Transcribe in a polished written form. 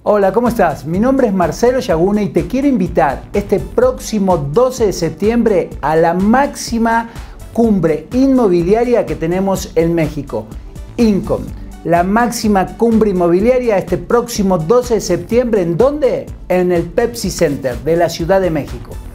Hola, ¿cómo estás? Mi nombre es Marcelo Yaguna y te quiero invitar este próximo 12 de septiembre a la máxima cumbre inmobiliaria que tenemos en México, INCOM. La máxima cumbre inmobiliaria este próximo 12 de septiembre, ¿en dónde? En el Pepsi Center de la Ciudad de México.